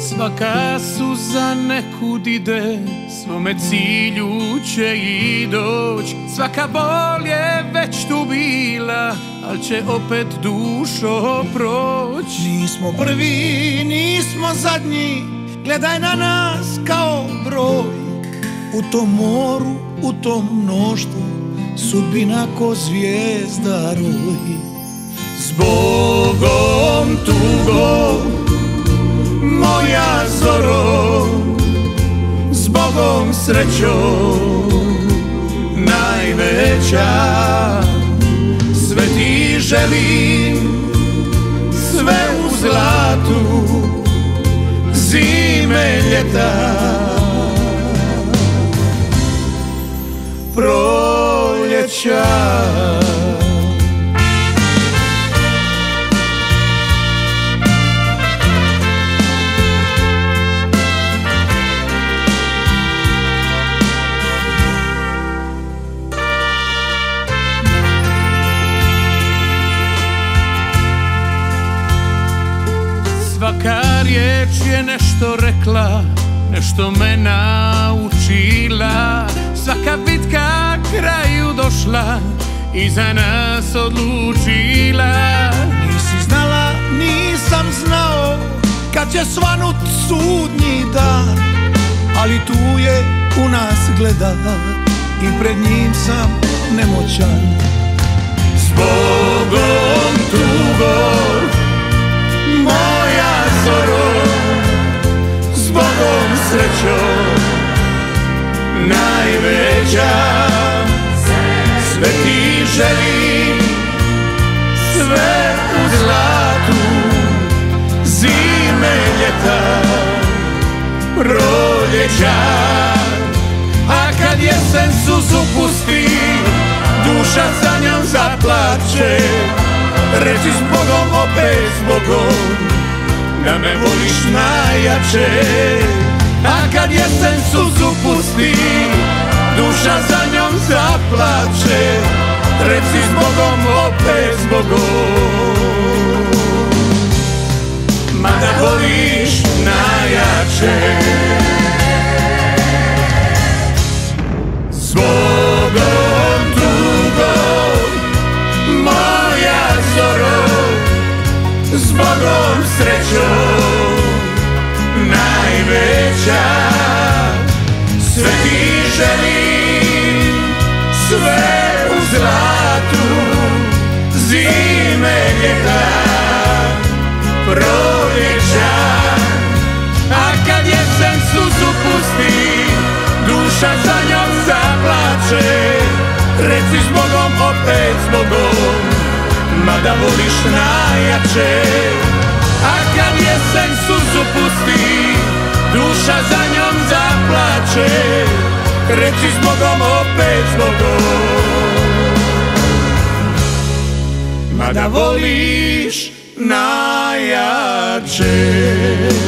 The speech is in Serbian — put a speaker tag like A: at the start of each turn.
A: Svaka suza nekud ide, svome cilju će i doć. Svaka bol je već tu bila, al će opet dušo proć.
B: Nismo prvi, nismo zadnji, gledaj na nas kao broj. U tom moru, u tom mnoštvu, sudbina ko zvijezda roji.
A: Zbogom tugom, moja zoro, zbogom srećom najveća. Sve ti želim, sve u zlatu, zime, ljeta, proljeća. Svaka riječ je nešto rekla, nešto me naučila. Svaka bitka kraju došla i za nas odlučila.
B: Nisi znala, nisam znao kad će svanut sudnji dan, ali tu je u nas gleda i pred njim sam nemoćan.
A: Zbogom tugom, moja zoro, zbogom srećom najveća. Sve ti želim, sve u zlatu, zime, ljeta, proljeća. A kad jesen suzu pusti, duša za njom zaplače. Reci zbogom, opet zbogom, da me voliš najjače. A kad jesen suzu pusti, duša za njom zaplače. Reci zbogom, opet zbogom, mada voliš najjače. Zbogom tugom, moja zoro, zbogom srećom najveća. Sve ti želim, sve u zlatu, zime, ljeta, proljeća. A kad jesen suzu pusti, duša za njom zaplače. Reci zbogom, opet zbogom, mada voliš najjače. A kad jesen suzu pusti, duša za njom zaplače. Reci zbogom, opet zbogom, mada voliš najjače.